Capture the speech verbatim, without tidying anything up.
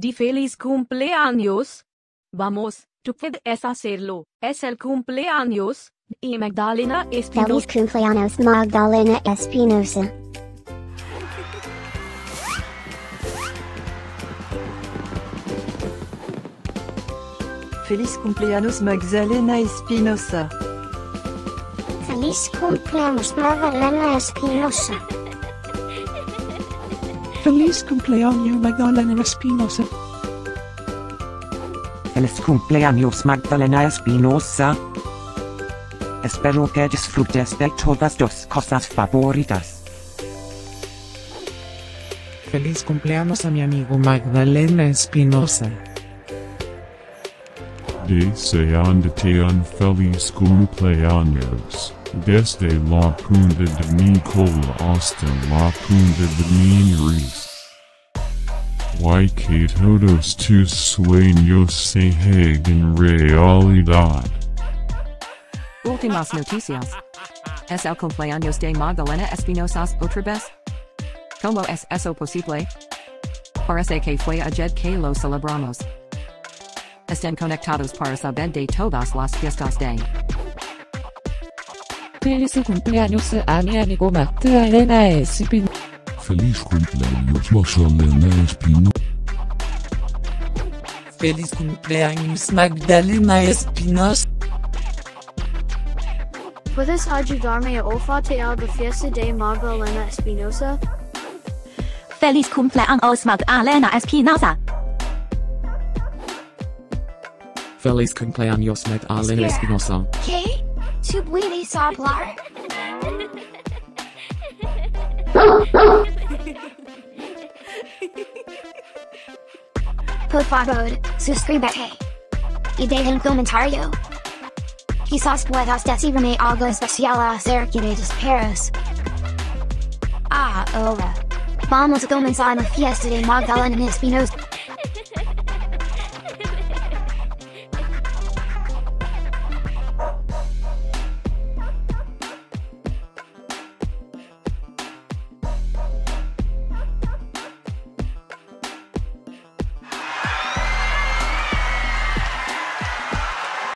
di feliz cumpleaños. Vamos, tú puedes hacerlo. Es el cumpleaños de Magdalena Espinoza. Feliz Cumpleaños Magdalena Espinoza. Feliz Cumpleaños Magdalena Espinoza. Feliz Cumpleaños Magdalena Espinoza. Feliz Cumpleaños Magdalena Espinoza. Feliz Cumpleaños Magdalena Espinoza. Espero que disfrutes de todas tus cosas favoritas. Feliz cumpleaños a mi amigo Magdalena Espinoza. Deseándote un feliz cumpleaños, desde la punta de mi cola hasta la punta de mi nariz. Y que todos tus sueños se hagan realidad. Últimas noticias. Es el cumpleaños de Magdalena Espinoza otra vez. ¿Cómo es eso posible? Parece que fue ayer que lo celebramos. Estén conectados para saber de todas las fiestas de. Feliz cumpleaños a mi amigo Magdalena Espinoza. Feliz cumpleaños Magdalena Espinoza. Feliz cumpleaños Magdalena Espinoza. ¿Puedes ayudarme a olfatear la fiesta de Magdalena Espinoza? Feliz cumpleaños Magdalena Espinoza. Feliz cumpleaños Magdalena Espinoza. ¿Qué? ¿Tú puedes hablar? Por favor, suscríbete. Y deja un comentario. Quizás puedas decirme algo especial acerca de los perros. Ahora, vamos a comenzar la fiesta de Magdalena Espinoza.